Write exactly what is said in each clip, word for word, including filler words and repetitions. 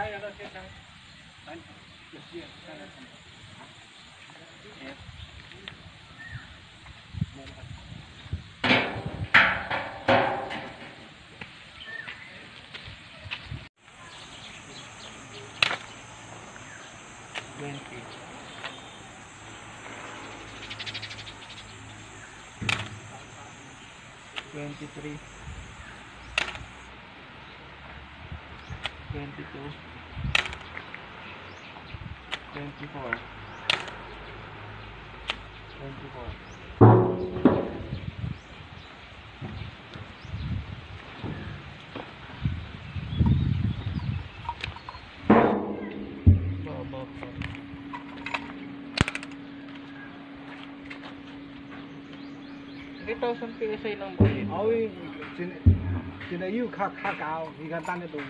Twenty. Twenty-three. Twenty-two. Twenty-four. Twenty-four. Baba pa. three thousand P S I lang po dito. Ôi, trên trên đấy yêu khá khá cao, thì khá tăng cái tủ.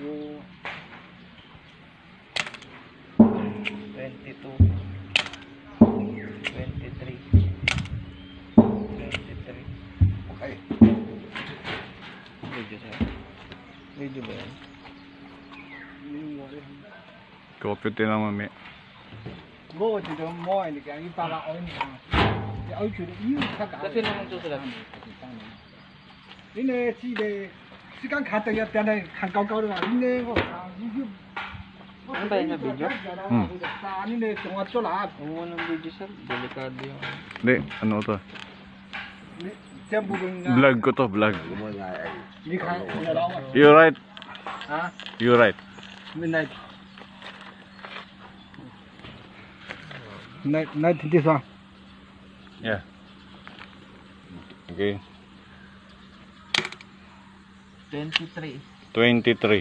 Twenty-two. Twenty-three. Twenty-three. Okay. Video sir. Video ba yan? Copy din naman may. Ngô chỉ được mua thì cái ba ba ôi nè. Cái ôi chuyện yêu khá cao. Kasi naman susulat. Ini này chỉ để chỉ cần khát tới cái này khát cao cao rồi, ini này có yêu. Ano ba yung na video? Hmm. Ini này chúng tôi làm. Oo ng video sir. Delikado yung... Hindi, ano to? Xem bù đừng. Vlog ko to, vlog. Đi khai nhà đó mà. You right? Hả? You right? Bên này. Này này thì thế sao? Yeah. Okay. Twenty-three. Twenty-three.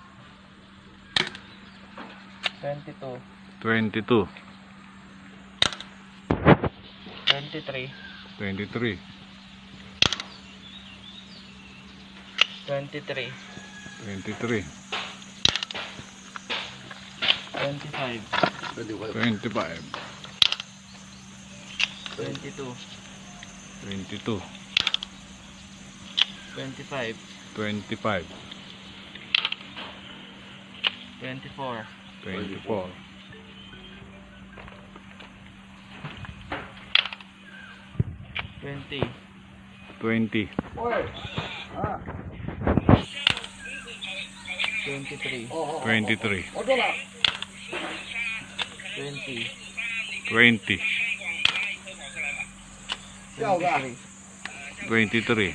Twenty-two. Twenty-two. Twenty-three. Twenty-three. Twenty-three. Twenty-three. Twenty-five. Twenty-five. Twenty-two. Twenty-two. Twenty-five. Twenty-five. Twenty-four. Twenty-four. Twenty. Twenty. Ôi. À. Twenty-three. Twenty-three. Ở chỗ nào? Twenty. Twenty. Chào cả. Twenty-three. Twenty-three.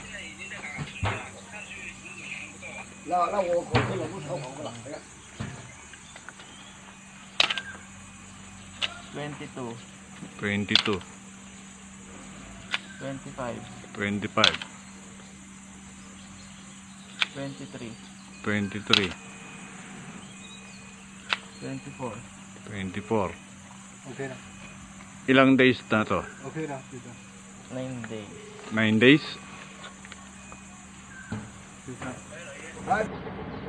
Là là tôi có cái lỗ sâu không có lại đấy. Twenty-two. Twenty-two. Twenty-five. Twenty-five. Twenty-three. Twenty-three. Twenty-four. Twenty-four. Okay na. Ilang days na to? Okay na dito. Nine days. Nine days? Dito. Right.